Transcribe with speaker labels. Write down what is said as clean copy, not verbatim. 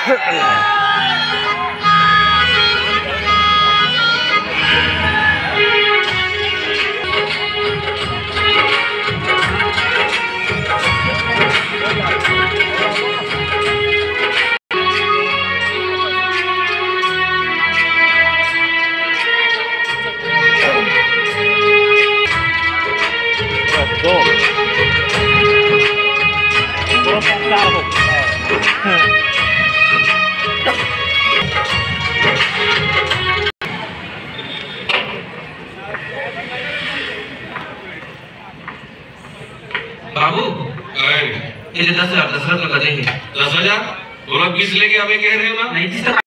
Speaker 1: बाबू ये 10,000 दशरथ का गधे हैं। 10,000 और अब किस लेके हमें कह रहे हो ना? नहीं